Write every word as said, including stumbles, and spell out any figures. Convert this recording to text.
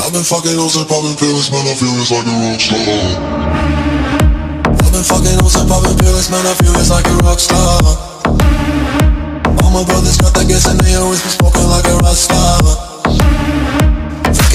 I've been fucking hoes and popping pills, man, I feel it's like a rock star. I've been fucking hoes and popping pills, man, I feel it's like a rock star. All my brothers got that gas and they always been smoking